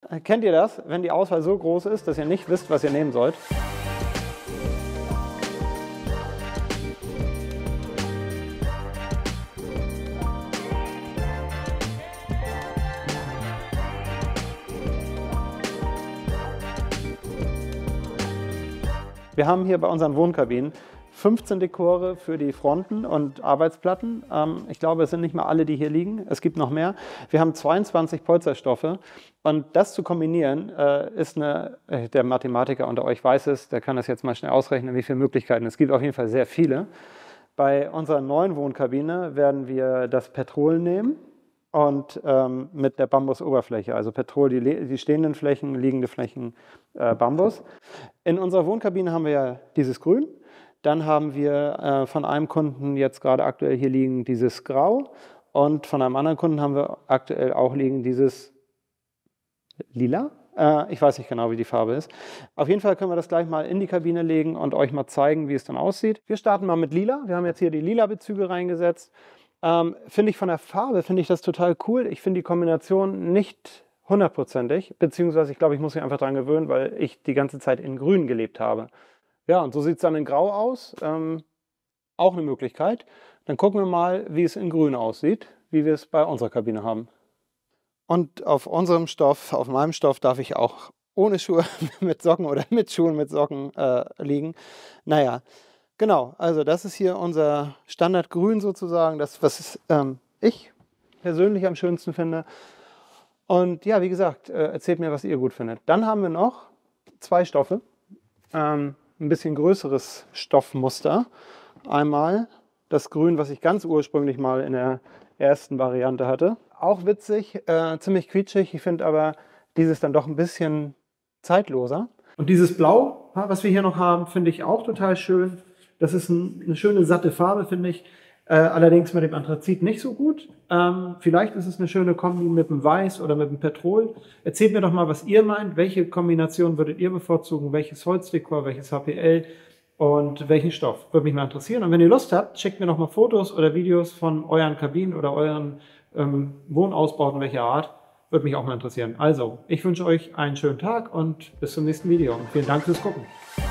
kennt ihr das, wenn die Auswahl so groß ist, dass ihr nicht wisst, was ihr nehmen sollt? Wir haben hier bei unseren Wohnkabinen 15 Dekore für die Fronten und Arbeitsplatten. Ich glaube, es sind nicht mal alle, die hier liegen. Es gibt noch mehr. Wir haben 22 Polsterstoffe. Und das zu kombinieren, ist der Mathematiker unter euch weiß es, der kann das jetzt mal schnell ausrechnen, wie viele Möglichkeiten. Es gibt auf jeden Fall sehr viele. Bei unserer neuen Wohnkabine werden wir das Petrol nehmen. Und mit der Bambusoberfläche, also Petrol, die stehenden Flächen, liegende Flächen, Bambus. In unserer Wohnkabine haben wir ja dieses Grün. Dann haben wir von einem Kunden jetzt gerade aktuell hier liegen dieses Grau. Und von einem anderen Kunden haben wir aktuell auch liegen dieses Lila. Ich weiß nicht genau, wie die Farbe ist. Auf jeden Fall können wir das gleich mal in die Kabine legen und euch mal zeigen, wie es dann aussieht. Wir starten mal mit Lila. Wir haben jetzt hier die Lila-Bezüge reingesetzt. Finde ich von der Farbe, finde ich das total cool. Ich finde die Kombination nicht hundertprozentig, beziehungsweise ich glaube, ich muss mich einfach daran gewöhnen, weil ich die ganze Zeit in Grün gelebt habe. Ja, und so sieht es dann in Grau aus. Auch eine Möglichkeit. Dann gucken wir mal, wie es in Grün aussieht, wie wir es bei unserer Kabine haben. Und auf unserem Stoff, auf meinem Stoff, darf ich auch ohne Schuhe mit Socken oder mit Schuhen mit Socken liegen. Naja. Genau, also das ist hier unser Standardgrün sozusagen, das, was ich persönlich am schönsten finde. Und ja, wie gesagt, erzählt mir, was ihr gut findet. Dann haben wir noch zwei Stoffe, ein bisschen größeres Stoffmuster. Einmal das Grün, was ich ganz ursprünglich mal in der ersten Variante hatte. Auch witzig, ziemlich quietschig, ich finde aber dieses dann doch ein bisschen zeitloser. Und dieses Blau, was wir hier noch haben, finde ich auch total schön. Das ist eine schöne, satte Farbe, finde ich. Allerdings mit dem Anthrazit nicht so gut. Vielleicht ist es eine schöne Kombi mit dem Weiß oder mit dem Petrol. Erzählt mir doch mal, was ihr meint. Welche Kombination würdet ihr bevorzugen? Welches Holzdekor, welches HPL und welchen Stoff? Würde mich mal interessieren. Und wenn ihr Lust habt, schickt mir noch mal Fotos oder Videos von euren Kabinen oder euren Wohnausbauten welcher Art. Würde mich auch mal interessieren. Also, ich wünsche euch einen schönen Tag und bis zum nächsten Video. Und vielen Dank fürs Gucken.